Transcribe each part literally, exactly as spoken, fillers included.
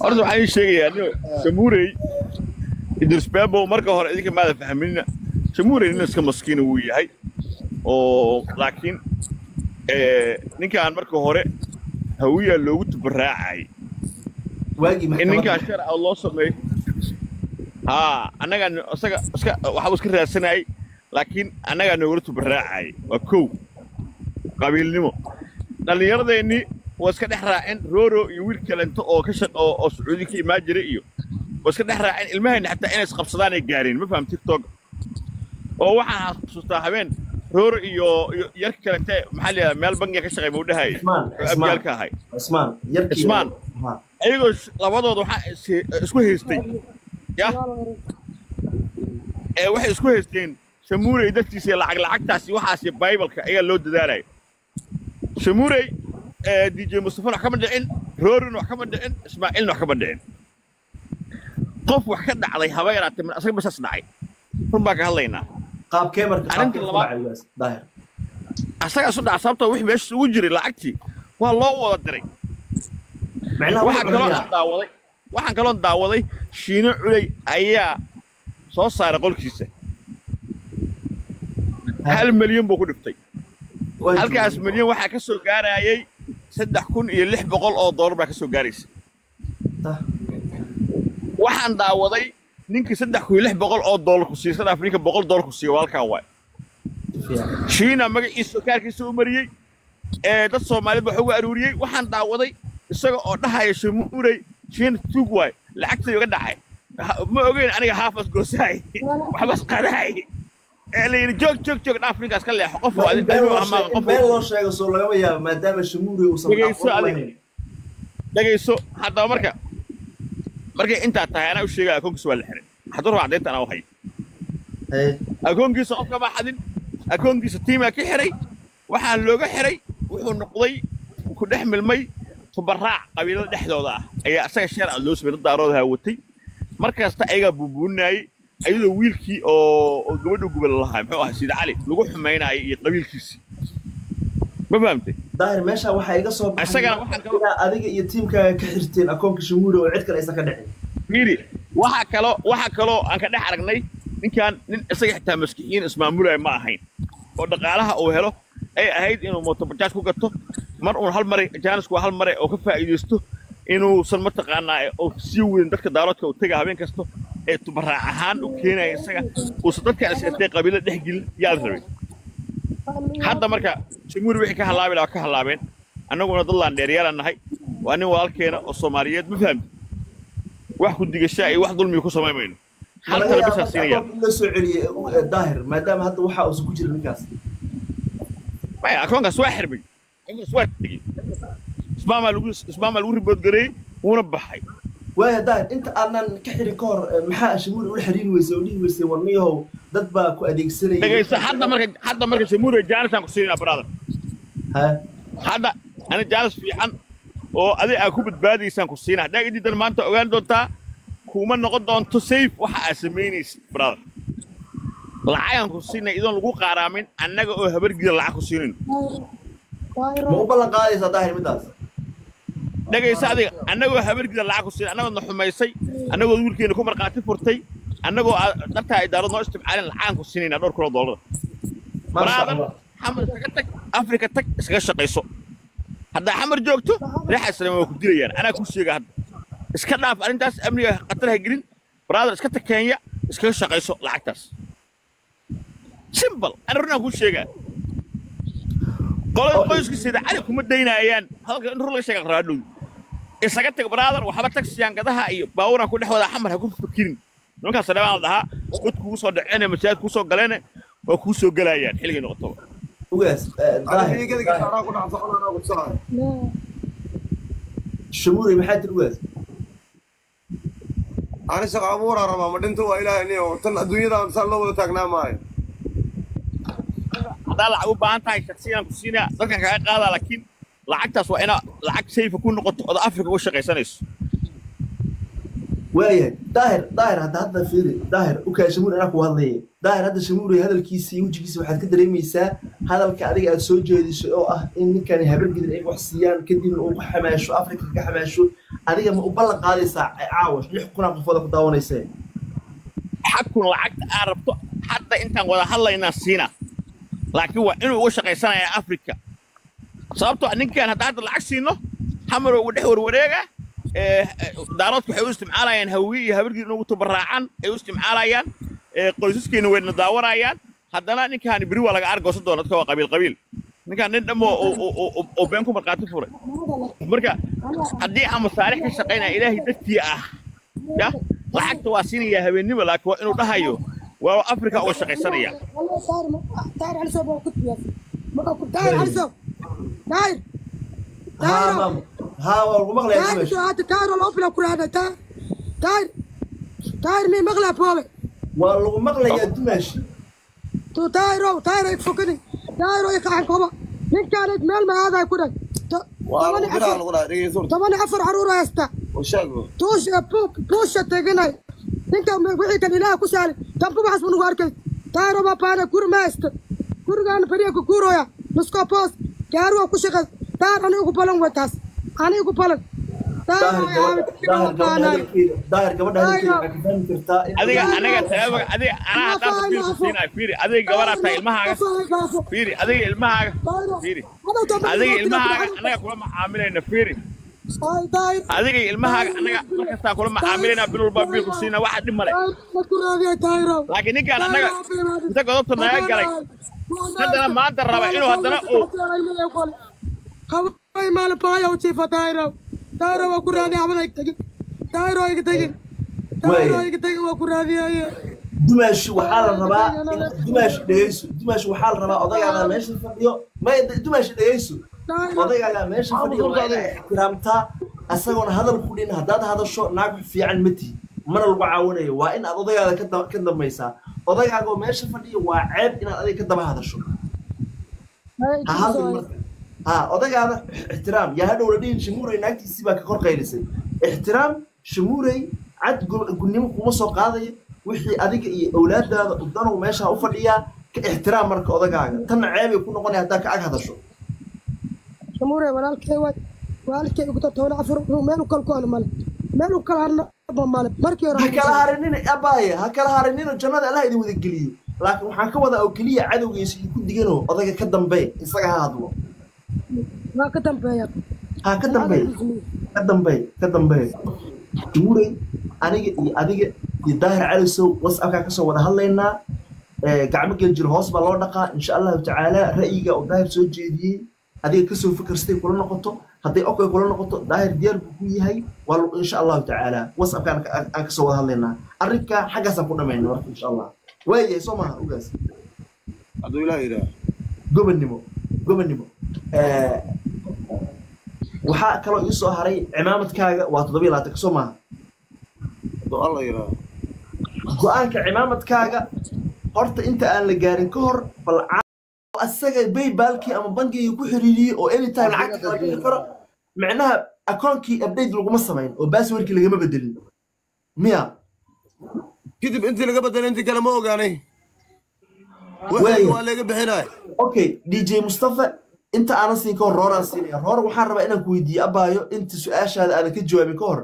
أرجو waxaan sheegayaa Shamuurey Idris Babo marka hore idinka ma fahmina Shamuurey inuu iska maskiin uu yahay oo laakiin ee ninkaan marka hore hawiya loogu tabraacay waagi maxkamad ninkaan sharci loo sameeyay ha anaga asaga iska waxa iska raadsanay laakiin anaga noogu tabraacay waa koow qabiilnimo dhalinyaradeenni واسكت دحراعين رورو يويل كلنتو أو كشت أو أو سعودي كي ما جري إيو واسكت دحراعين المهن حتى إنس قبصدان الجارين ما فهم تيك توك أو واحد صوتها رورو إيو يرك كلنتو محل مال بنجا كشغي بوده هاي اسمان اسمان هاي اسمان يركي اسمان أيوة لابد وضع اسمه هيستي يا إيه واحد اسمه هيستين شموري دتي سي لعق لعق تاسي واحد سي بايبل كأي اللود داري شموري دي جي مصطفى وحكم دعين رورن وحكم دعين اسماعيل وحكم دعين قف وحكد علي هوايرات من أصلا بس أصنعي ثم بقى هلينا قاب كاميرا أنت اللي ظاهر أصلا أصلا عصابته وحي بيش وجري لعكتي والله هو دري معناه واحد كلون داوضي واحد كلون داوضي شينو علي أيا صوص صار قول كيسة هل مليون بقول بتي هل كاس مليون واحد كسر قاري saddex kun iyo lix boqol oo dollar baa ka soo gaaraysa waxaan daawaday ninkii saddex kun iyo lix boqol oo dollar ku siiyay South Africa boqol dollar ku siiyay walka waay Shiina magaciisa kaarkiisa u mariyay ee dad Soomaaliyeed waxa uu aruuriyay waxaan daawaday isaga oo dhahayo Shamuurey Shiina tuug waay lacagta iga dhacay ma ogeyn aniga haafas goosaay waxba qaraay اللي جوك جوك جوك أفريقيا أسكال حقف وهذا بيرو أما قف بيرو شيء صار لهم يا ما دام شموري وصل دقيقة دقيقة حتى مركا مركا أنت تهانا وش شيء أكون سؤال الحين حضره بعدين أنا وهاي أكون كيس أفكار ما حد أكون كيس تيم كحري وحن لوجا حري وحن نقضي وكل نحمل مي تبرع قبيلة نحذو ذا أي أساس الشارع اللوس من الدارود هاوتي مركا استأجا ببوناي أيضا ويلكي أو جبدو قبل الله محوها سيد علي لقوا حمينا أي قبيل كيسي ما فهمتي؟ ظاهر ماشى واحد يقصب أشتغل واحد كلو أذيك يتيم كحرتين أكون كشموري وعد كلا يسكن دحين ميري واحد كلو واحد كلو أنا كده حرقني إن كان إن أصيح حتى مسكين اسمه مولاي ما هين ودقالها أو هلو أي أهيد إنه متبجاش كوكتو مرة هالمرة جانس كوا هالمرة أو كفاء يجستو إنه صنمت قانا أو سيوين دك دارات أو تجاه بين كستو تبرع ahaan u keenay isaga oo dadka asxaabta qabiilada dhexgil yaal rabay hadda marka Shamuur wixii ka halaabay la ka halaabeen annaguna dadlaan dheeryaal nahay waa nin walaalkeena oo Soomaaliyeed ma fahmay wax ku digashay ay wax dulmi ku sameeyeen halka la bisha siinaya la soo celiyay daahir maadaama hadda waxa uu ku jiro ninkaas ma akoonka soo xirbay inuu soo xirbay ismaama lagu ismaama lagu ribood garay una baxay ويا داير أنت أنا كحري كور محا شمور ولا حرين ويسوي ويسوي ورنيه ضد باكو أديك سري. دقيقة حتى مرك حتى مرك شمور جالس عن كسينا برادر. ها. هذا أنا جالس في عن أو أدي أكو بتبادي سان كسينا ده جديد ما أنت أوان دوتا كوما نقد أن تسيف وح أسميني برادر. لعيان كسينا إذا لقوا قرامين أنا جو هبر جديد لعك كسينين. مو بلا قاعد صداهر مدرس. دقيقة هذه أنا جو هبر جديد لعك كسين أنا من حمايسي أنا جو دول كينو كمر قاتل فرتي أنا جو قطع إدارة ناقص تبعين العام كسينين أدور كل دولار. برادر حمر سكتك أفريقيا تك سكش قيسو. هذا حمر جوكتو ريح السلام وكدير يعني أنا كوشي قاعد. اسكتنا في أنتاس أمري قتلها جرين برادر اسكتك كينيا سكش قيسو لعكتاس. سيمبل أنا رنا كوشي قاعد. قالوا قيس كسيدة عليكم الدينا أيان هذا نروح ليش يقرأ إسقطت برادر وحبتك سيان كذا أي باورا كل حوالي حمر هكون فكرين نوكا سلام على ذا كنت كوسو دعنا مشاهد كوسو قلنا وكوسو قلايان حلقة نقطة وقاس الشموري محد الوقاس أنا سأقابورا رما مدنتو إلى إني وطن الدنيا ده إنسان لو تقنا معي هذا لعبوا بانتاي شخصيا كوسينا ذكر كذا قاعد لكن لعكتاس وأنا لعك سيف يكون نقطة أفريقيا وش قيسانيس. وياه داهر داهر هذا هذا فيري داهر وكا شمور أنا كوالله داهر هذا شموري هذا الكيسي وجه كيسي واحد كده رميسا هذا الكعدي السوجي هذا شيء أه إن كان هبل قدر إيه وحسيان كدي من أوق حماشو أفريقيا كحماشو adiga ma u ballan qaadaysaa caawash lix kun oo qofood ku daawanaysay xakun lacagta aan rabto hadda intaan wada hadlaynaa siina laakiin waa inuu uga shaqaysanayaa Afrika sababtoo ninkan hadda hadda lacag siino xamar ugu dhex warwareega ee daaradku waxay u isticmaalayaan hawiye iyo habarkii inuu tabaraacan ay u isticmaalayaan ee qoysaskeena weedna daawanayaan haddana ninkan biri waa laga argoosan doona dadka waa qabiil qabiil ninkan nin dhamo oo oo been ku marqaati furay marka haddii aan masaalix ka shaqaynaa ilaahay dadkii ah ya lacagta waa siinaya habeenimo laakiin waa inuu dhahayo waa Afrika uga shaqaysanaya taar hal soo ku tiyaa ma ku taar hal soo taar ها ها والله مغلى taar soo hada taar loo fila ku raada taar taar taar mi maqla boobe والله مغلى يا دمشق تو taaro taar ay fokani taaro ay qaxan koba ninkan meel ma aada ku dhag waa lagu diraa lagu diraa dhigay suurta toban afar caruur haysta oo sheego توش بوك بوش تجناي إنك وعي كان إله كسالي تبقى بحسب نوارك تارو بابانا كور ماست كور كان فريق كورويا نسكو بوست كارو كوشك تار أنا يقول بلون وتاس أنا يقول بلون داهر داهر داهر قبل داهر كيف كرتا adiga anaga taaba adiga ana hadda fiir siinay fiiri adiga gabadha tahay ilmahaaga fiiri adiga ilmahaaga fiiri adiga ilmahaaga anaga kula macaamilayna fiiri adiga ilmahaaga anaga markasta kula macaamilayna bil walba bil ku siina waxa dhib male laakiin ninkan anaga inta godobta naga galay haddana maanta raba inuu haddana uu هاي مال بايا وشيف تايرو تايرو وكرادي عملك تجي تايرو يكتجي تايرو يكتجي وكرادي يا دمشق وحال الرباء دمشق ديسو دمشق وحال الرباء أضيع على ماشي فيديو ما دمشق ديسو أضيع على ماشي فيديو كرامتا أسأقون هذا الكلين هذا هذا الشو ناقح في عن متي من الوعاونة وإن أضيع على كذا كذا ميسا أضيع على ماشي فيديو وعيب إن أضيع كذا هذا الشو هذا ها أضيع على احترام يا هذا ولدين شموري ناكتي سيبك كور قيرسي احترام شموري عد قلنيم كومسو قاضي وحي أديك أولاد قدانو ماشا أفضليا كاحترام مرك أضيع تن عيب يكون قني هداك عق هذا الشو شموري ولالك واد ولالك يقطع تونا عفر مالو كل كون مال مالو كل هرنا مال مركي راه هكلا هارنين أبايا هكلا هارنين الجنة الله يدي وذي الجليل لكن وحنا كوذا أو كلية عدو يس يكون ديجنو أضيع كدم بي إنسان هذا ما كتم بيا ها كدم بي كدم بي كدم بي شموري أنا أديك يظهر على سو وصف كاسو وده هلا قاعد جل هوس بالله دقة إن شاء الله تعالى رأيك أو ظاهر سو جدي هذه كسو فكر ستي كلنا نقطة هذه أوكي كلنا نقطة ظاهر ديار بكوي هاي والله إن شاء الله تعالى وصف كان كاسو وده هلا أريك حاجة سبورنا منه إن شاء الله ويا سوما وجالس ادو لا يرا قبل نمو قبل نمو waxaa kaloo ii soo haray cimaamadkaaga waa toddoba iyo labaatan soo maaha ادو الله يرا go'aanka cimaamadkaaga horta inta aan la gaarin ka hor bal asaga paybalkii ama bangiga ku xiriiriyay oo anytime lacagta la bixi karo macnaha akoonkii update laguma samayn oo passwordkii lagama bedelin miya كذب انت اللي قبل انت كلام مو قاني وين؟ ولا قبل هنا okay D J Mustafa inta aan siin ka hor rooraan siinaya roor waxaan rabaa inaan ku weydiiyo abaayo inta su'aashaada aan ka jawaabin ka hor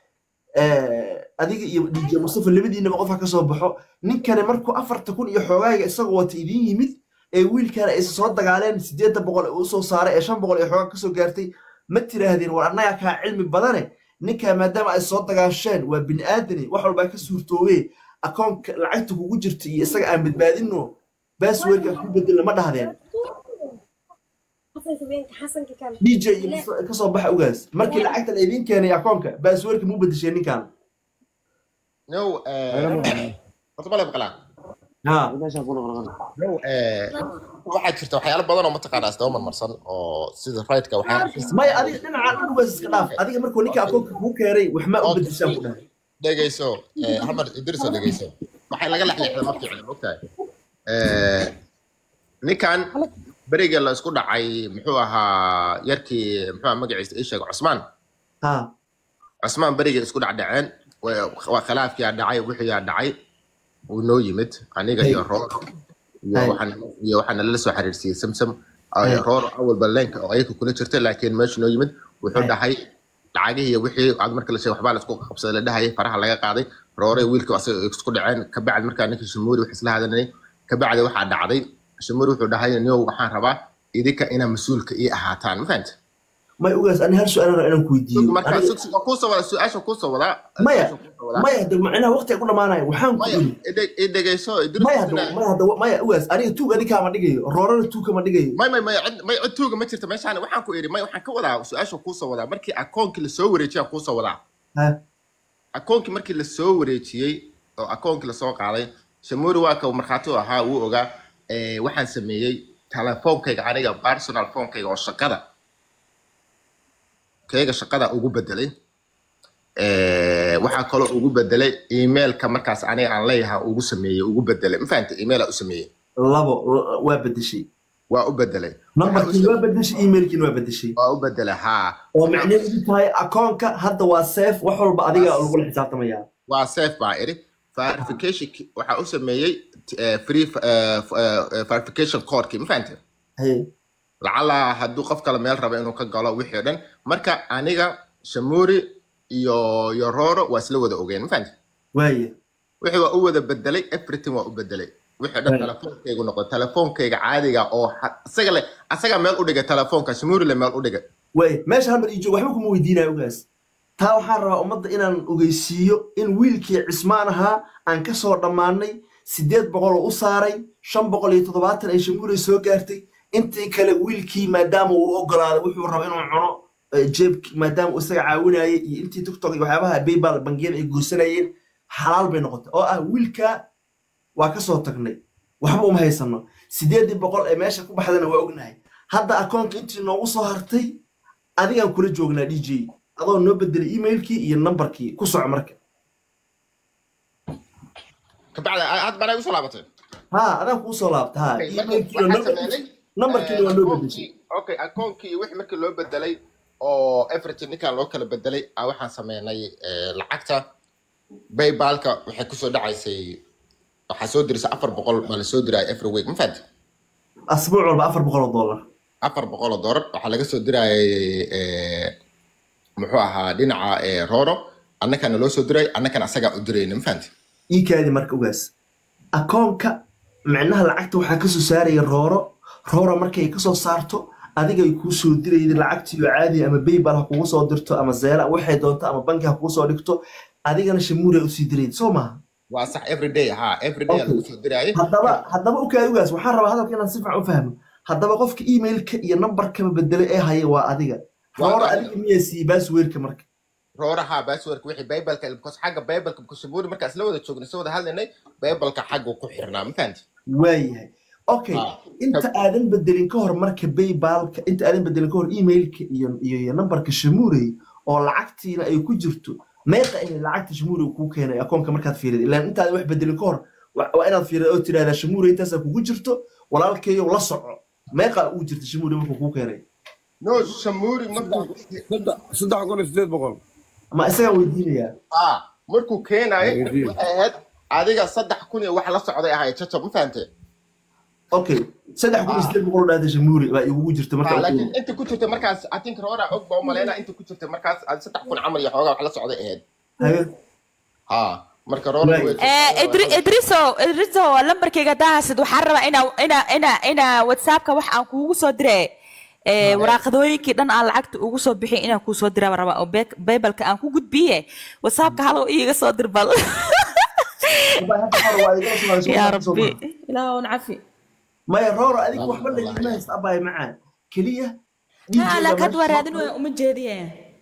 adiga iyo D J Mustafa labadiinaba qof ka soo baxo ninkani markuu afartan kun iyo xoogaaga isagoo wata idin yimid ee wiilkana ay soo dagaaleen sideed boqol oo soo saaray ee shan boqol iyo xoog ka soo gaartay ma tiraahdeen war annaga ka cilmi badane ninka maadaama ay soo dagaasheen waa bini aadani wax walba ka suurtoobay akoonka lacagta kugu jirta iyo isaga aan badbaadino passwordka ku bedel ma dhahdeen D J ka soo baxa ugaas markii lacagta la idin keenay akoonka passwordka mu bedeshay ninkan no eh qodobka la baqala ha no eh waxa jirta waxyaalo badan oo mataqaanaas dawma marsan oo sida right-ka waxa may adiga dhinaca ugaas iska dhaaf adiga markuu ninka akoonka ku keenay wax ma u bedeshay ku dhahay dhageyso eh Ahmed Idris dhageyso waxa laga laxleexday ma fiicna ogtahay eh ninkan bariga la isku dhacay muxuu ahaa yarkii muxuu magaciisa ay sheegay Cusmaan ha Cusmaan bariga isku dhacdhaceen waa khilaafkii dhacay wixii dhacay uu noo yimid aniga iyo roor iyo waxaan iyo waxaan la soo xiriirsiyay samsam ay roor awal baleenka oo ay ku kula jirtay laakiin meesha noo yimid wuxuu dhahay lacagihii wixii aad marka la sheegay waxbaa la isku qabsaday la dhahayay faraha laga qaaday roore wiilka asaga isku dhaceen ka bacdi markaa ninkii shamuuri wax isla hadalnay ka bacdi waxaa dhacday shamuuri wuxuu dhahay niyow waxaan rabaa idinka inaa mas-uulka ii ahaataan ma fahanta may ugaas ani hal su-aal inaan ku weydiiyo markaa sugsiga kuusoo wada su-aasha kuusoo wadaa maya maya hadda macnaha waqti ku dhamaanayo waxaan ku iri i dhegeyso maya hadda maya hadda maya ugaas aniga tuug adinka ma dhigayo roorana tuug ma dhigayo may may may may tuuga ma jirto meeshaan waxaan ku iri may waxaan ka wadaa su-aasha kuusoo wadaa markii akoonkii la soo wareejiyay kuusoo wadaa ha akoonkii markii la soo wareejiyay oo akoonkii la soo qaaday shamuuri waa ka markhaati u ahaa wuu ogaa waxaan sameeyey telefoonkayga aniga personal phonekayga oo shaqada kayga shaqada ugu bedelay waxaa kaloo ugu bedelay emailka markaas aniga aan leeyahay ugu sameeyey ugu bedelay ma fahantay email u sameeyey labo waa bedeshay waa u bedelay numberkii waa bedeshay emailkii waa bedeshay waa u bedelay ha oo macnaheedu tahay akoonka hadda waa safe wax walba adiga lagu xisaabtamaya waa safe baa iri verification waxa u sameeyey free verification code ma fahantay hay lacala hadduu qof kale meel raba inuu ka galo wixii oo dhan marka aniga shamuuri iyo iyo rooro waa isla wada ogeen ma fahantay waaye wixii waa u wada bedelay everything waa u bedelay wixii dhan telefoonkaygu noqday telefoonkayga caadiga oo asaga le asaga meel u dhigay telefoonka shamuuri le meel u dhigay waaye meesha hal mar ii joog waxba kuma weydiinayo ugaas taa waxaan rabaa ummadda inaan ogeysiiyo in wiilkii cismaan ahaa aan ka soo dhammaanay sideed boqol oo u saaray shan boqol iyo toddobaatan ay shamuuri soo gaartay intii kale wiilkii maadaama uu ogolaaday wuxuu raba inuu cuno jeebki maadaama uu isaga caawinayay iyo intii tiktok iyo waxyaabaha baybal bangiyada ay goosanayeen xalaal bay noqotay oo ah wiilka waa ka soo tagnay waxba uma haysano sideedii boqol ee meesha ku baxdana waa ognahay hadda akoonka intii noogu soo hartay adigaan kula joognaa d j adoo noo bedelay emailkii iyo numberkii ku soco marka kabacdi had bana igu soo laabatay ha adaan kuu soo laabta ha emailkii numberkii waa loo bedeshay okay akoonkii wixii markii loo bedelay oo everything ninkaan loo kala bedelay waxaan sameynay lacagta baybalka waxay kusoo dhacaysay waxaa soo dirisay afar boqol baa la soo diraya every week ma fahantay asbuuc walba afar boqol oo dollar afar boqol oo dollar waxaa laga soo dirayay muxuu ahaa dhinaca rooro annakana loo soo diray annakana asagaa u dirayna ma fahantay ii kaadi marka ugaas akoonka macnaha lacagta waxaa kasoo saaraya rooro roora markay ka soo saarto adiga ay kuu soo dirayday lacagtii oo caadi ama baybal ha kugu soo dirto ama zeela waxay doonto ama banki ha kugu soo dhigto adigana shamuuri u sii dirayday soo maaha waa sax every day ha every day lagu soo dirayay haddaba haddaba u kaadi ugaas waxaan rabaa hadalka inaan si fiican u fahmo haddaba qofka emailka iyo numberkaba bedelay ee haya waa adiga roora adiga miyaa siiyey baasweerka marka roora ha baasweerka wixii baybalka because xagga baybalka shamuuri markaa isla wada joognay isla wada hadlaynay baybalka xaggu ku xirnaa ma fahantay waayahay okay inta aadan bedelin ka hor marka baybalka inta aadan bedelin ka hor emailka iyo iyo numberka shamuuri oo lacagtiina ay ku jirto meeqa in lacagta shamuuri ku keenay akoonka markaad fiiriday ilaa inta aad wax bedelin ka hor waa inaad fiirido oo tiraahdaa shamuuri intaas kugu jirto walaalkeeyo la soco meeqa uu jirto shamuuri markuu ku keenay no shamuuri markuu saddex kun iyo sideed boqol ma isaga weydiinaya ah markuu keenay waxay ahayd adiga saddex kun iyo wax la socday ahay chacho ma fahantay okay saddex kun iyo sideed boqol dhaada shamuuri baa igu jirta markaa laakiin inta ku jirta markaas I think roora og baa umaleena inta ku jirta markaas saddex kun camal iyo xoogaa wax la socday ahayd ha marka roora eh idriso idriso lambarkayga daasid waxaan rabaa ina ina ina ina whatsappka wax aan kuugu soo diray ee waraaqadooyinkii dhan aan lacagta ugu soo bixin inaan kuu soo diraa rabaa oo baybalka aan ku gudbiye whatsappka halo iiga soo dir bal يا ربي لا ونعفي ما يرور هذيك وحبا اللي ما يستقبل معاه كليه لا لا كدور هذا ام جديه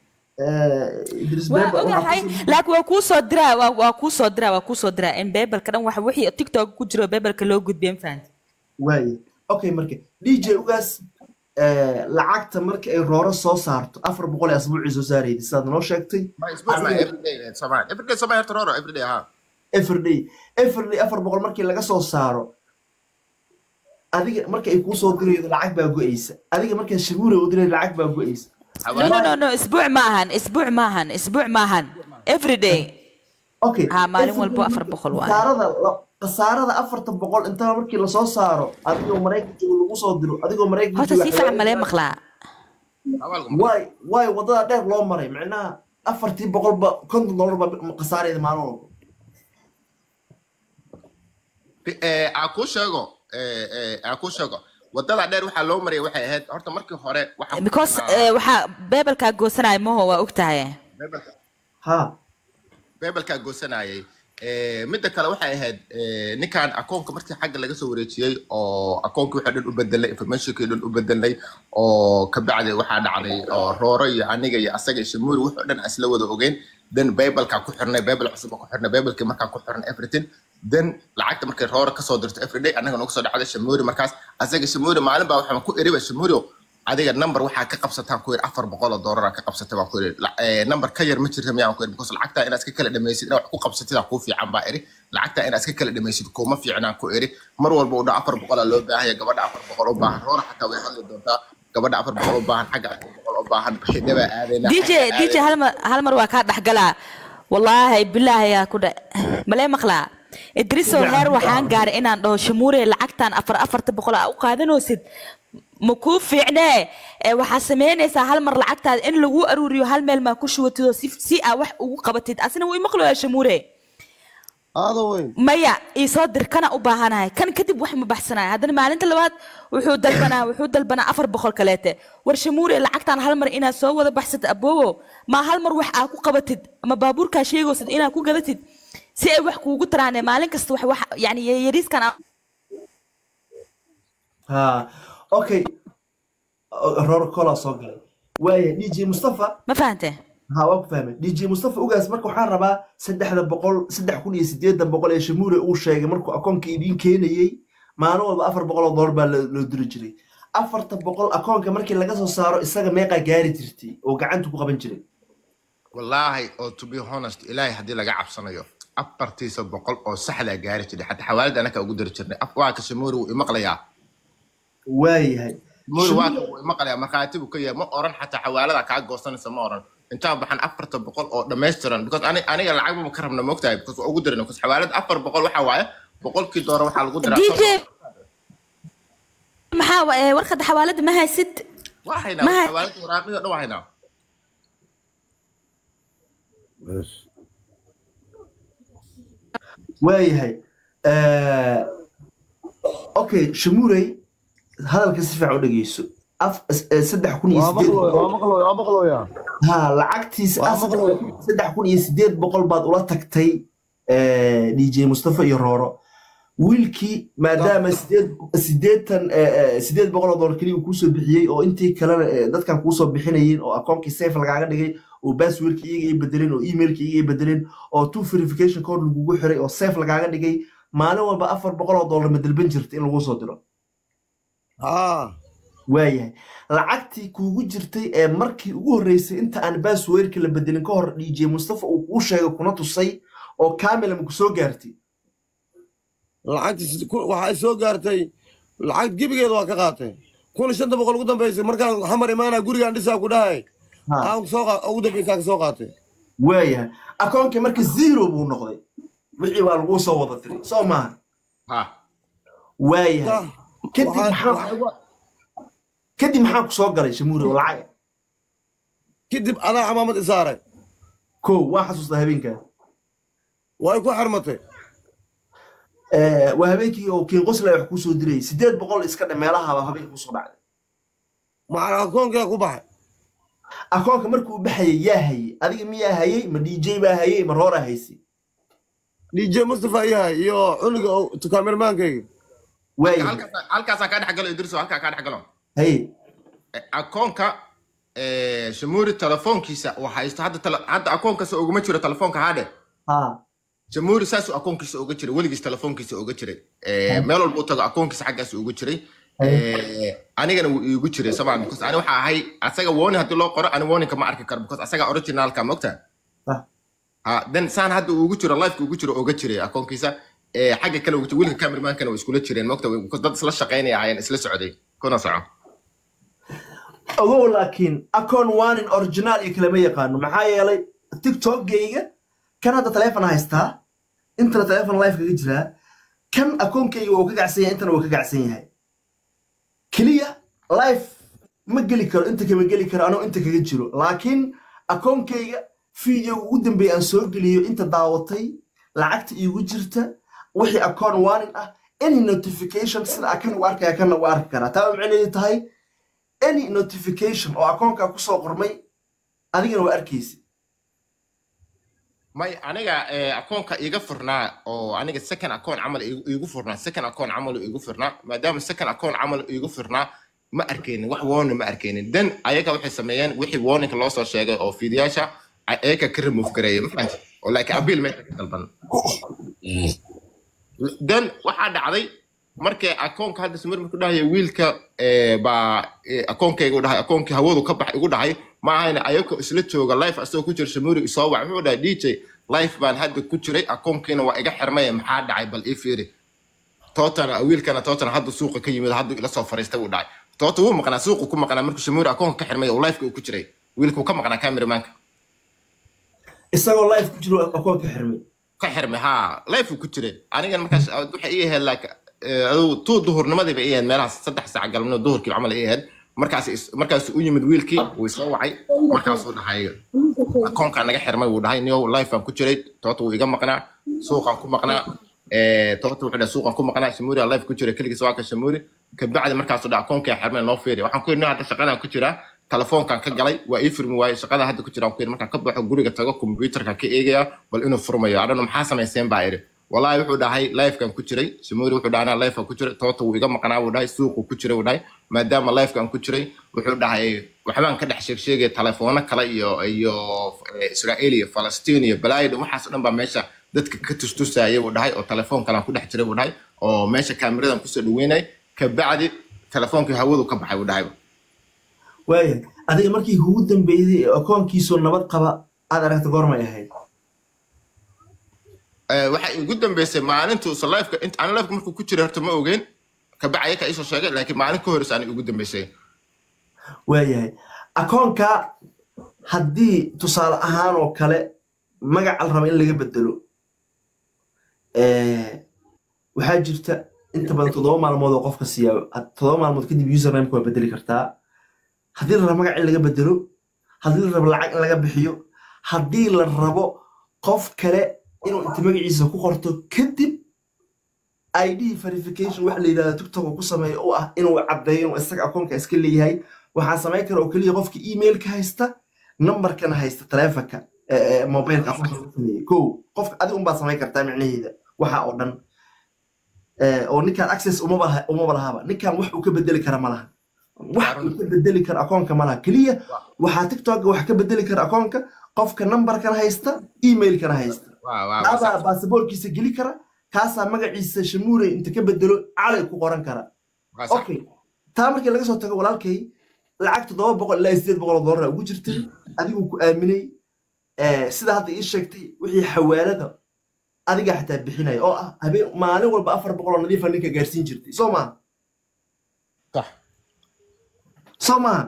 لكن waa ku soo diraa waa ku soo diraa waa ku soo diraa in baybalka dhan waxa wixii TikTok ku jiro baybalka loo gudbiyay fahant way okay marka D J ugaas lacagta marka ay rooro soo saarto afar boqol asbuuci soo saarayay sidaad noo sheegtay every day samaan every day samaan rooro every day ha every day every day afar boqol markii laga soo saaro adiga marka ay ku soo diraydo lacag baa go'aysa adiga marka shamuuri u diray lacag baa go'aysa no no no اسبوع maahan اسبوع maahan اسبوع maahan every day okay ha maalin walba afar boqol waa qasaarada qasaarada afartan boqol inta markii la soo saaro adigoo Mareykanka lagu soo diro adigoo Mareykanka hota si fiican malee maqlaa واي واي وضع دير لو مري معناها أفرتي بقول ب كنت دولار بقصاري إذا ما نو aku sheego aku sheego wadada dheer waxa loo maray waxay ahayd horta markii hore waxa because waxa beebelka goosanay ma waa ogtahay ha beebelka goosanayay midda kale waxay ahayd ninkan akoonka markii xagga laga soo wareejiyay oo akoonka waxa dhan u bedelay informationkii dhan u bedelay oo ka bacday waxa dhacday oo rooro iyo aniga iyo asaga shimuuri wuxuu dhan asla wada ogeen then beebelka ku xirnay beebel cusub ku xirnay beebelkii markaa ku xirnay everything then lacagta markay rooro ka soo dirto everyday anaga nagu soo dhacday shimuuri markaas asaga shimuuri maalin baa waxaan ku iriba shimuuri adiga number waxa ka qabsataan ku yir afar boqol oo dollar ka qabsatay baa ku yir number ka yar ma jirto miyaan ku yir because lacagta inaad iska kala dhamaysid inaad wax ku qabsatid ku fiican baa iri lacagta inaad iska kala dhamaysid kuma fiicnaan ku iri mar walba oo afar boqol loo baahay gabadha afar boqol oo baahan roor xataa way hadli doontaa gabadha afar boqol oo baahan xagga afar boqol oo baahan bixinaba aadayna dj dj hal mar hal mar waa ka dhaxgalaa wallahi billahi ya ku dha malay maqlaa idriso heer waxaan gaaray inaan dhaho shamuure lacagtan afar afar boqol u qaadanoosid ma ku fiicnaa ee waxa sameynaysa hal mar lacagtaada in lagu aruuriyo hal meel ma ku shuwatido si si aa wax ugu qabatid asna way maqloo shamuure هذا وين maya ii soo dir kana u baahanahay kan kadib wax ma baxsanaay hadana maalinta labaad wuxuu dalbanaa wuxuu dalbanaa afar boqol kaleete war shamuure lacagtan hal mar inaad soo wada baxsad aboowo ma hal mar wax aa ku qabatid ama baabuurka sheegaysid inaad ku gadatid si ay wax kuugu taraanay maalin kasta wax wax yani yariiskan ha okay roor kola soo galay waaya dj mustafa ma fahantay ها وقف فهمت دي جي مصطفى اوغاس markuu waxaan rabaa saddex boqol saddex kun iyo sideed boqol ee shamuure uu sheegay markuu akoonka idin keenayay maalin walba afar boqol oo dollar baa loo diri jiray afar boqol akoonka markii laga soo saaro isaga meeqa gaari jirtay oo gacanta ku qaban jiray wallahi oo to be honest ilaahay hadii laga cabsanayo afartiisa boqol oo sax la gaari jiray hatta xawaalada anaka ugu diri jirnay afwaa ka shamuure uu imaqlayaa waayahay shamuure waa uu imaqlayaa markaatibu ka yahay ma oran hatta xawaalada ka goosanaysa ma oran انت بحن أفرت بقول أو دمسترن because أنا أنا العقب مكرمنا مكتئب because أقول درنا because حوالد أفر بقول وحوايا بقول كي دورة وحال قدرة دي جي محاو ورخد حوالد ما هي ست واحنا ما هي حوالد وراقي ده واحنا بس waayahay okay shamuure hadalka si fiican u dhageyso af saddex kun iyo sideed waa maqlo waa maqlo ya ha lacagtiis saddex kun iyo sideed boqol baad ula tagtay ee dj mustafa iyo rooro wiilkii maadaama sideed sideetan sideed boqol oo dollar kaliya ku soo bixiyay oo intii kale dadkan ku soo bixinayeen oo akoonkii safe lagaaga dhigay oo passwordki iyaga ay bedeleen oo emailki iyaga ay bedeleen oo two verification code lagu xiray oo safe lagaaga dhigay maalin walba afar boqol oo dollar ma dalban jirtay in lagu soo diro ha waayahay lacagtii kuugu jirtay ee markii ugu horeysay inta aan passwordki la bedelin ka hor dj mustafa uu u sheegay kuna tusay oo kaamil ma ku soo gaartay lacagtii waxa soo gaartay lacag gibigeeda waa ka qaatay kun shan boqol ugu dambeysay markaan xamar imaana guriga dhisaa ku dhahay aan soo ugu dambeysay ka soo qaatay waayahay akoonkii markii zero buu noqday wixii waa lagu soo wada tiray soo maaha ha waayahay kadib maxaa kadib maxaa ku soo galay shamuure oo lacag kadib adaa xamaamad isaaray ko waa xasuustaa habeenka way ku xarmatay ee waa habeenkii oo kiin qosla wax ku soo diray sideed boqol iska dhameelaha habeenkii ku soo dhacday ma akoonka ku baxay akoonka markuu baxay yaa hayay adiga miyaa hayay ma dj baa hayay ma roora haysi dj mustafa yahay iyo cunuga oo cameraman-kayga waay halkaas halkaas ka dhax galo idriso halka ka dhax galo hay akoonka ee shamuure telefoonkiisa oo haysto hadda hadda akoonkaas ugu ma jiro telefoonka haade ha shamuure saas akoonkiisa uga jiray waligiis telefoonkiisa uga jiray ee meel walba uu tago akoonkiisa xaggaas uga jiray ee anigana uu igu jiray sabab because ani waxa ahay asaga wooni hadii loo qoro ani wooni kama arki karo because asaga originalka ma ogtaa ha then saan hadda ugu jiro live ugu jiro uga jiray akoonkiisa ee xagga kale ugu jiray waliga cameraman-kana way iskula jireen ma ogtaa because dad isla shaqeynaya ayaan isla socday kuna soco ogow laakiin akoon waanin original iyo kalama yaqaano maxaa yeelay tiktokgayga kan hadda taleefon haystaa intana taleefon live kaga jiraa kan akoonkayga wuu ka gacsan yahay intana wuu ka gacsan yahay keliya live ma geli karo inta kama geli karo anoo inta kaga jiro laakiin akoonkayga video ugu dambeeyay aan soo geliyo inta daawatay lacagta iigu jirta wixii akoon warning ah any notification sida akan u arkaya kana u arki karaa taa macnaheedu tahay any notification oo akoonka ku soo qormay adigana waa arkaysi may aniga akoonka iga furnaa oo aniga second account camal igu furnaa second account camal igu furnaa maadaama second account camal igu furnaa ma arkeenin wax warning ma arkeenin dan ayaga waxay sameeyeen wixii warning loo soo sheegay oo fiidiyaasha ayaga ka remove gareeyay ma fahanti oo like abil ma dalban dan waxa dhacday markay akoonka hadda samir markuu dhahay wiilka ee ba akoonkayga u dhahay akoonkii hawadu ka bax igu dhahay ma ahayna ayaga isla jooga live asoo ku jira Shamuri soo wac wuxuu dhahay D J live baan hadda ku jiray akoonkiina waa iga xirmay maxaa dhacay bal ii fiiri tootana wiilkana tootana hadda suuqa ka yimid hadda ila soo fariistay uu dhahay toota uu maqnaa suuqa ku maqnaa markuu Shamuri akoonka ka xirmay oo live ku jiray wiilku ka maqnaa cameramanka isagoo live ku jiro akoonka xirmay ka xirmay ha live ku jiray aniga markaas waxa ii heelaa aduu tuu duhurnimadii bay iyeen meelaha saddex saac galabnimo duhurkii camal iyeen markaas markaas uu yimid wiilkii uu soo wacay markaas uu dhahay akoonka naga xirmay uu dhahay niyo live aan ku jiray toota uu iga maqnaa suuqan ku maqnaa ee toota wuxuu dhahay suuqan ku maqnaa Shamuri live ku jiray kaligiis waa ka Shamuri ka bacdi markaas uu dhahay akoonka xirmay noo fiiri waxaan ku yidhi hadda shaqadan ku jira telefoonkan ka galay waa ii furmi waayay shaqada hadda ku jira aan ku yidhi markaan ka baxo guriga tago computerka ka eegaya bal inuu furmayo adana maxaa sameyseen baa iri والله wuxuu dhahay live kan ku jiray Shamuri wuxuu dhahay live kan ku jiray toota uu iga maqnaa uu dhahay suuqu ku jiray uu dhahay maadaama live kan ku jiray wuxuu dhahay waxbaan ka dhex sheeg sheegay telefoona kale iyo iyo Israa'iil iyo Palestine iyo balaayid waxaas dhan ba meesha dadka ka tustusayay uu dhahay oo telefoon kale ku dhex jiray uu dhahay oo meesha kaamiradan ku soo dhaweynay ka bacdi telefoonka hawadu ka baxay uu dhahay waaya adiga markii ugu dambeeyay akoonkiisu nabad qaba aad aragtay goormay ahayd waxa ugu dambeysay maalintu live-ka inta aan live-ka markuu ku jiray horta ma ogeyn ka bacay ka isoo sheegay laakiin maalin ka horeysay aan ugu dambeysay waayahay akoonka haddii tusaale ahaan oo kale magaca la rabo in laga bedelo waxaa jirta inta badan toddoba maalmood oo qofka siiya toddoba maalmood kadib username-ka waa bedeli kartaa haddii la rabo magac in laga bedelo haddii la rabo lacag in laga bixiyo haddii la rabo qof kale inuu inta magaciisa ku qorto kadib I D verification wax la yiraahdo TikTok ku sameeyo oo ah inuu cadeeyo inuu isaga akoonka iska leeyahay waxa sameey kara oo kaliya qofka email-ka haysta number-kana haysta telefoonka ee mobile-ka ko qofka adiga un baa sameey kartaa macnaheeda waxa oo dhan ee oo ninkan access uma baa uma lahaaba ninkan wax uu ka bedeli kara malaha wax uu ka bedeli kara akoonka malaha kaliya waxa TikTok wax ka bedeli kara akoonka qofka number-kana haysta email-kana haysta aba passport-kiisa geli kara kaasa magaciisa Shamuri inta ka bedelo cali ku qoran kara okay taa markii laga soo tago walaalkay lacag toddoba boqol ilaa sideed boqol dollar ugu jirtay adigu ku aaminay ee sida hadda ii sheegtay wixii xawaalada adiga xataa bixinay oo ah habeen maalin walba afar boqol oo nadiif ah ninka gaarsiin jirtay Soomaa صح Soomaa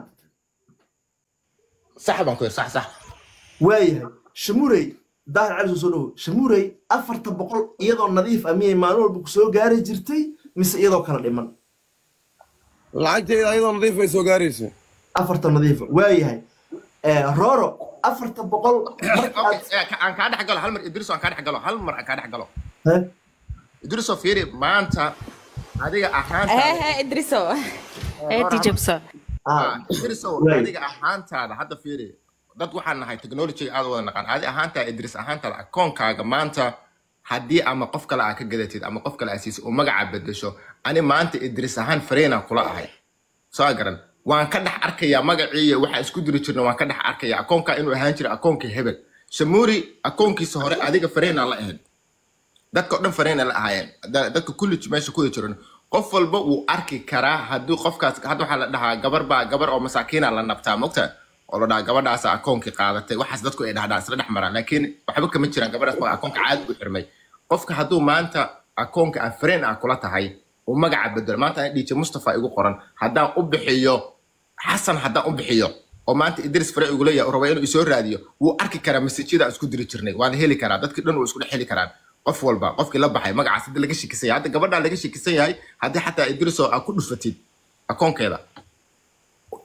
صح بانكو صح صح waayahay Shamuri daahir cali soo dhaw Shamuri afarta boqol iyadoo nadiif ah miyay maalin walba ku soo gaari jirtay mise iyadoo kala dhiman lacagteeda iyadoo nadiif ay soo gaarayso afarta nadiif waayahay ee rooro afarta boqol aan ka dhex galo hal mar Idriso aan ka dhex galo hal mar aan ka dhex galo ha Idriso fiiri maanta adiga ahaanta eh eh Idriso eh tijabso ah Idriso adiga ahaantaada hadda fiiri dad waxaan nahay technology aad wada naqaan adi ahaanta Idris ahaanta akoonkaaga maanta haddii ama qof kale aad ka gadatid ama qof kale aad siiso oo magaca bedesho ani maanta Idris ahaan Fareena kula ahay soo garan waan ka dhex arkayaa magacii waxa isku diri jirnaa waan ka dhex arkayaa akoonka inuu ahaan jiray akoonka hebel Shamuri akoonkiisa hore adiga Fareena la ahayd dadka dhan Fareena la ahaayeen dadka kulli meesha ku jireen qof walba uu arki karaa haddii qofkaas hadda waxa la dhahaa gabar baa gabar oo masaakiina la nabtaa mogtaa oo la dhahaa gabadhaas akoonkii qaadatay waxaas dadku ay dhahdaan isla dhex maraan laakiin waxba kama jiraan gabadhaas ma akoonka caadi u xirmay qofka hadduu maanta akoonka aan Fareen ah kula tahay oo magaca bedel maanta D J Mustafa igu qoran haddaan u bixiyo Xasan haddaan u bixiyo oo maanta Idris Fareen igu leeyahay rabo inuu soo raadiyo wuu arki karaa message-da isku diri jirnay waan heli karaa dadka dhan oo isku dhex heli karaan qof walba qofkii la baxay magacaas hadda laga shikisan yahay hadda gabadha laga shikisan yahay haddii xataa Idris oo ku dhufatid akoonkeeda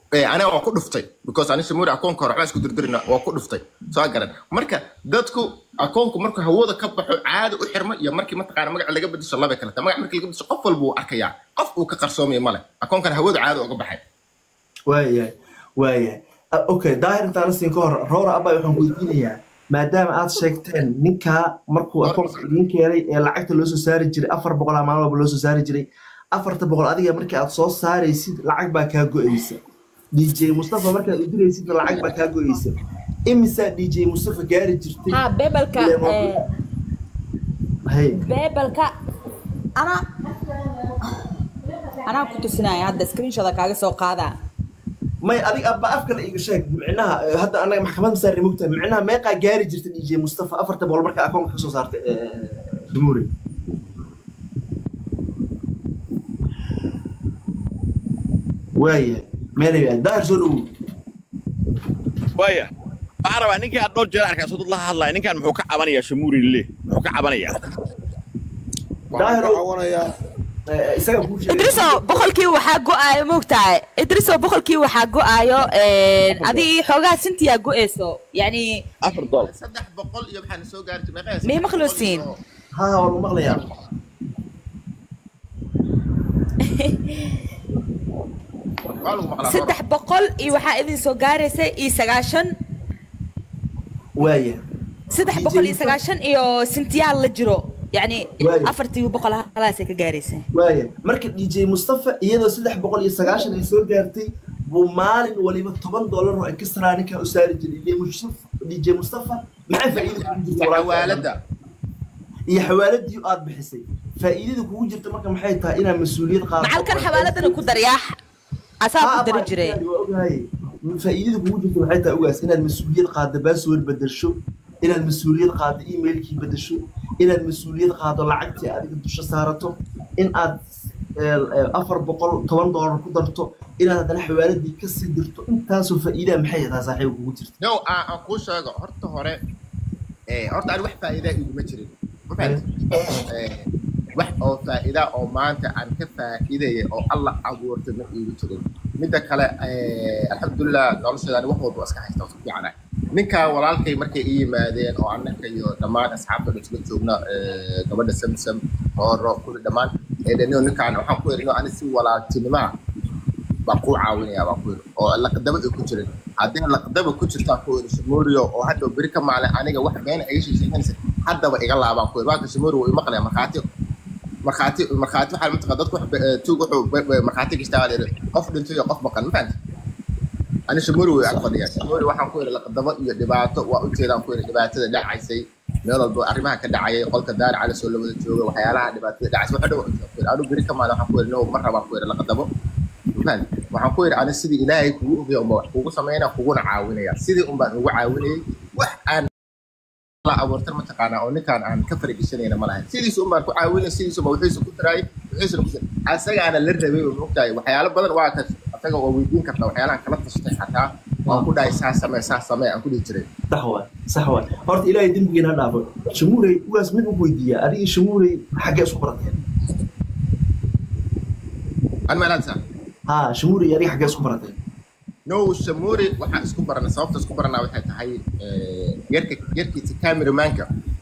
أنا أكون دفتي because أنا شموري أكون كهرباء اسكو دردرنا وأكون دفتي صاقرا مركا دتكو أكون كمركا هو ذا كبح عاد وحرمة يا مركي ما تقارن مركا اللي قبل الله بكرة تمام مركي اللي قبل قفل بو أركيا قف وكقرصومي ماله أكون كان هو ذا عاد وقبحي وايا وايا اوكي داهر انت انا سين كهر رورا ابا waxaan ku weydiinayaa maadaama aad sheegteen ninka markuu akoonka idin keenay ee lacagta loo soo saari jiray afar boqol maalin walba loo soo saari jiray afarta boqol adiga markii aad soo saaraysid lacag baa ka go'aysa D J Mustafa marka aad u diraysid lacag baa ka go'aysa imisa D J Mustafa gaari jirtay ha beebelka ee hay beebelka ana ana ku tusinaaya hadda screenshot kaaga soo qaada may adig abba afkala iga sheeg micnaha hadda anaga maxkamadda saar remote micnaha meeqa gaari jirtay D J Mustafa afarta boqol marka akoonka ka soo saartay Dumuri وايه مالي داير سولو وايه أعرف أنك أدور جرا أركان صوت الله الله إنك أنا محوك عبانية شموري اللي محوك عبانية داير عبانية إدريسو بخلكي وحاجو آيو موقتاي إدريسو بخلكي وحاجو آيو هذه حوجات سنتيا جو إيسو يعني أفضل صدق بقول يبحث سوق أرتي مقاس مي مخلوصين ها والله مغليان saddex boqol iyo waxaa idin soo gaaraysa iyo sagaashan waaya saddex boqol iyo sagaashan iyo sintiyaal la jiro yani afartii boqol halaasay ka gaaraysa waaya marka D J Mustafa iyadoo saddex boqol iyo sagaashan ay soo gaartay buu maalin waliba toban dollar oo extra ninka u saari jiray D J Mustafa maxay faa'iido ku jirtaa xawaalada iyo xawaaladii aad bixisay faa'iidada kugu jirta marka maxay tahay inaa mas'uuliyad qaadato macalkan xawaaladana ku dariyaax asaa ku dari jiray faa'iidada kugu jirta waxay tahay ogaas inaad mas'uuliyad qaado password bedesho inaad mas'uuliyad qaado emailkii bedesho inaad mas'uuliyad qaado lacagtii adiga dusha saarato in aad afar boqol toban dollar ku darto inaad hadana xawaaladii ka sii dirto intaasoo faa'iida maxay tahay saaxiib kugu jirta no aan ku sheego horta hore ee horta aan wax faa'iida iguma jirin wax oo faa'iida oo maanta aan ka faa'iideeyay oo Allah abuurtay ma iigu jirin midda kale alxamdulillah noloshayda wax walba iska haysta oo fiican ninka walaalkay markay ii yimaadeen oo annaka iyo dhammaan asxaabta isla joogna gabadha Samsam oo roob ku dhamaan ee dhanio ninkaan waxaan ku yeerinoo ani si walaaltinimo baa ku caawinaya baa ku oo la qadaba ku jirin haddii la qadaba ku jirta ku Shimuriyo oo hadda bari ka maalin aniga wax been ay sheegaysan haddaba iga laabaan ku waa ka Shimuriyo way maqlay markaati markaati markaati waxa mid qadad ku tuug wuxuu markaati gishtaa qof dhinto iyo qof maqan ma أنا شموري وأقضي يا شموري وحنا كوير لقدمة يدبعته وأنتينا كوير دبعته دعي سي من هذا أرمها كدعي قلت دار على سلم الجو وحيالها دبعته دعي سو حلو أنا بري كمان وحنا كوير نو مرة ما كوير لقدمة فهمت وحنا كوير أنا سيدي إلهي كوو في أمور كوو سمينا كوو عاوني يا سيدي أم بان هو عاوني وحن لا أول ترى متقانا أو نكان عن كفر الشنين ملاهي سيدي سو أم بان كوو عاوني سيدي سو بوحيس كتراي بحيس نقص أسرع أنا للربي والمقطع وحياله بدل واحد أتاقوا ويدين كتلا وحياله كلا تشتي حتى وأقول داي ساعة سماء ساعة سماء أقول يجري صحوة صحوة هرت إلهي دم بينا نافع شموري واسم من أبويدية أري شموري حاجة سكبرتين أنا ما ننسى ها شموري أري حاجة سكبرتين نو شموري وحنا سكبرنا صوفت سكبرنا وحنا هاي يركي يركي كاميرا مانكا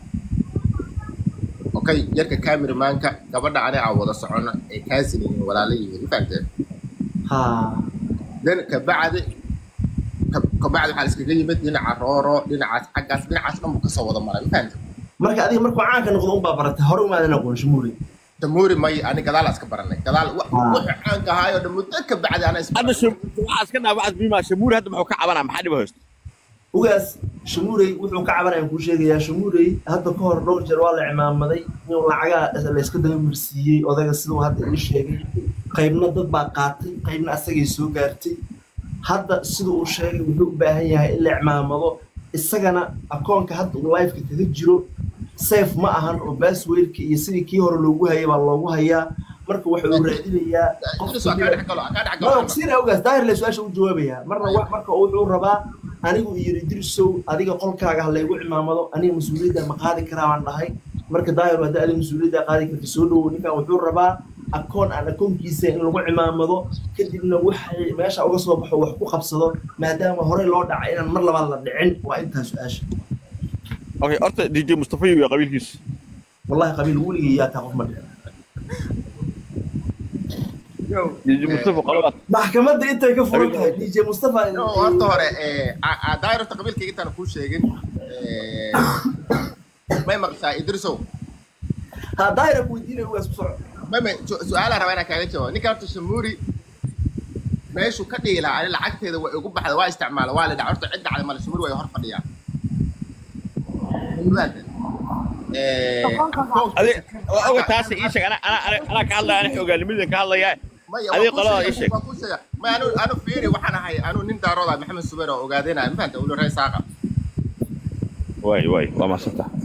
اوكي يركا كاميرا مانكا gabadha ani aan wada socono ee kaasinin walaalay fahantay ha dan ka bacdi ka bacdi waxa iska yimid dhinaca rooro dhinaca xaggaas dhinacaas dhan ka soo wada maray fahantay marka adiga markuu caanka noqdo un baa baratay hore uma aadan aqoon Shimuri Shimuri may ani gadaal iska baranay gadaal wax caanka haayo dhammaan ka bacdi ana isma hadda waxa iska dhaabacad bima Shimuri hadda muxuu ka cabanaa maxaa dhibo hoost ugaas Shimuri wuxuu ka cabanayaan ku sheegayaa Shimuri hadda ka hor dhowr jeer waa la cimaamaday inuu lacaga la iska daba marsiiyay odaga sidoo hadda ii sheegay qaybna dad baa qaatay qaybna asagay soo gaartay hadda sidoo uu sheegay wuxuu u baahan yahay in la cimaamado isagana akoonka hadda uu live-ka kaga jiro safe ma ahan oo password-ka iyo sidii kii hore loogu hayay baa loogu hayaa marka waxa uu raadinayaa qofka ka dhaxgalo ka dhaxgalo sida ugaas daahir la su'aasha u jawaabaya marna wax marka uu wuxuu rabaa anigu iyo Idrisow adiga qolkaaga hal igu cimaamado aniga mas'uuliyadda ma qaadi karaa waan dhahay marka daahir wada adiga mas'uuliyadda qaadi karta soo dhaw ninka wuxuu rabaa akoon aan akoonkiisa in lagu cimaamado kadibna waxay meesha uga soo baxo wax ku qabsado maadaama horey loo dhacay inaan mar labaad la dhicin waa intaa su-aasha okay horta D J Mustafa iyo qabiilkiisa wallahi qabiil weligii yaa taa qof ma dhicin D J Mustafa qalad maxkamadda intay ka furan tahay D J Mustafa horta hore daayirta qabiilkayga intaan kuu sheegin may maqashaa Idrisow ha daayira ku weydiinaya ugaas ku soco ما ما سؤال روانا كان جوا نكرت الشموري ماشي كديلا على العكس هذا ويقوم بحد واي استعماله والد عرفت عدة على مال الشموري ويهرب فديا هذه أول تاس إيشك أنا أنا أنا كهلا أنا حوجا لمدة كهلا يا هذه قلا إيشك ما أنا أنا فيري وحنا هاي أنا ننتظر روضة محمد سبيرة وقاعدين ما أنت أقول رئيس عقب واي واي وما صدق